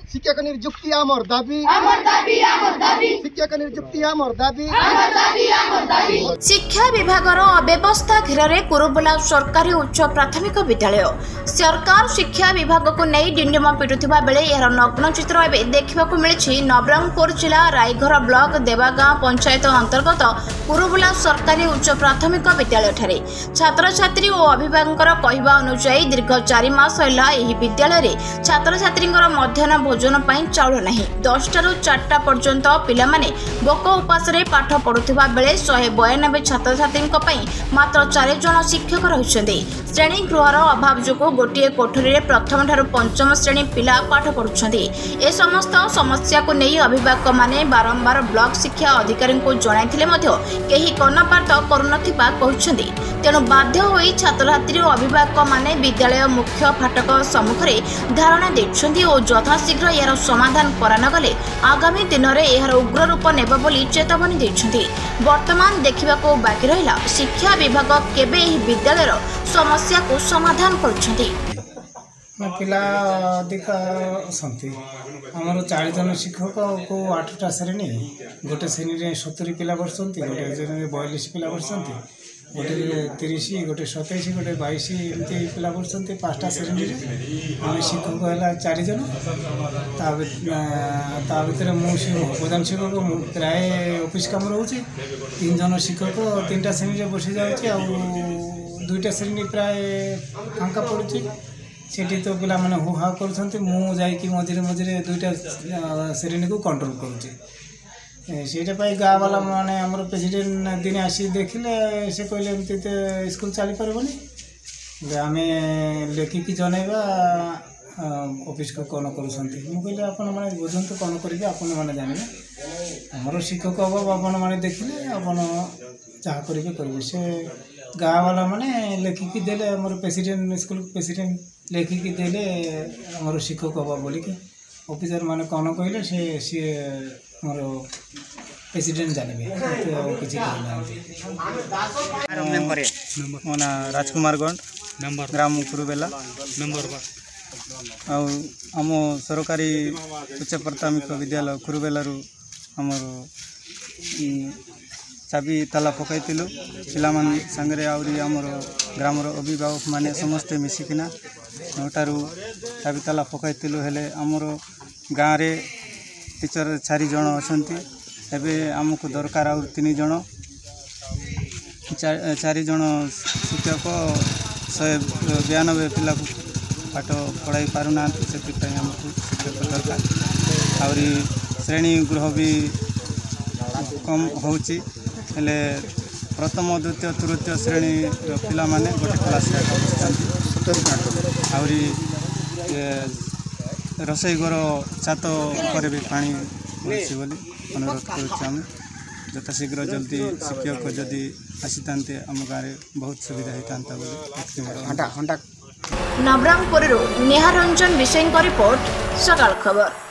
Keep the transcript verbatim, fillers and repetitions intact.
शिक्षक नियुक्ति आमर दाबी शिक्षक नियुक्ति आमर दाबी शिक्षा विभाग अव्यवस्था घेर कुरुबुला सरकारी उच्च प्राथमिक विद्यालय सरकार शिक्षा विभाग को नहीं डिंडम पिटुवा बेले यार नग्न चित्र एवं देखा मिली नवरंगपुर जिला रायघर ब्लॉक देवागाँ पंचायत अंतर्गत कुरुबुला सरकारी उच्च प्राथमिक विद्यालय ठारे छात्र छात्री और अभिभावक कहवा अनुसार दीर्घ चार मास है विद्यालय छात्र छात्री मध्याह्न भोजन चाउल नहीं दसटा रु चार्टा पर्यंत पिलामाने भोक उपास पाठ पढ़ुवा बेले शहे बयानबे छात्र छात्री मात्र चार जन शिक्षक रही श्रेणी गृहर अभाव जो गोटे कोठरी में प्रथम ठार पंचम श्रेणी पिला पाठ पढ़ुंट ए समस्त समस्या को नहीं अभिभावक माने बारंबार ब्लॉक शिक्षा अधिकारी को जणाइथिले मध्य केही कर्णपात करुनथिबा कहउछन्ती तेणु बाध्य होई छात्र छात्री और अभिभावक माने विद्यालय मुख्य फाटक सम्मुख में धारणा देछन्ती और यथाशीघ्र यार समाधान करानगले आगामी दिन में यार उग्र रूप नेब बोली चेतावनी देछन्ती। वर्तमान देखिबाको बाकी रहिला शिक्षा विभाग केबे एही विद्यालयर समस्या को समाधान करुछन्ती। पिला अधिक असंती आमर चालीस जन शिक्षक को आठटा श्रेणी गोटे श्रेणी सतुरी पिला बसुँच गोटे श्रेणी बयालीस पिला बसुँच गोटे तीस गोटे सतैश गोटे बैश एमती पिला पढ़ुंट पाँचटा श्रेणी आम शिक्षक है चार जन ता भर मुझे प्रधान शिक्षक प्राय ऑफिस काम रोचे तीन जन शिक्षक तीन टा श्रेणी बसी जाऊँगी आ दुईटा श्रेणी प्राय फांका पड़ुची सेठी तो पिला माने हुहा कर मझे मझे दुईटा श्रेणी को कंट्रोल करुचे सेटा गाँ वाला माने आमर प्रेसिडेंट दिने आसी देखिले से कहले एमती तो स्कूल चली पारबनी आम लेखिकी जनइबा ऑफिस को कौन करुँच मुझे आपण मैंने बुझंतु कौन करेंगे आपण मैंने जानवे आमर शिक्षक अभाव आपण मैंने देखिले आपण जहाँ करेंगे करेंगे से गाँ वाला माने लेखिकी देले आमर प्रेसिडेंट स्कूल प्रेसिडेंट लेखिकी देले आमर शिक्षक अभाव बोलिकी ऑफिसर माने कौन कहले से सी मोर प्रेसिडेंट जानवे किसी मो ना राजकुमार गंड ग्राम कुरुबेला आम सरकारी उच्च प्राथमिक विद्यालय कुरुबेलू आमर चाबी ताला पकईलु पिला सांगे आमर ग्रामर अभिभावक माने समस्ते मिसिकिना नौटारू चाबी ताला पकईलु हेले आमर गाँव रे टीचर चार जन अच्छा एवं आमको दरकार आ तीन जन चार जन शिक्षक शहे बयानबे पिला पाठ पढ़ाई पारना से आमको शिक्षक दरकार आहरी श्रेणी गृह भी कम होची हेले प्रथम द्वितीय तृतीय श्रेणी पिला माने गोटे क्लास आहरी रसोई घर छात पर भी पानी मिलसी बोली अनुरोध करें यथाशीघ्र जल्दी शिक्षक जदि आसी था आम गाँव में बहुत सुविधा होता। नवरंगपुर निहारंजन विषय रिपोर्ट सकाल खबर।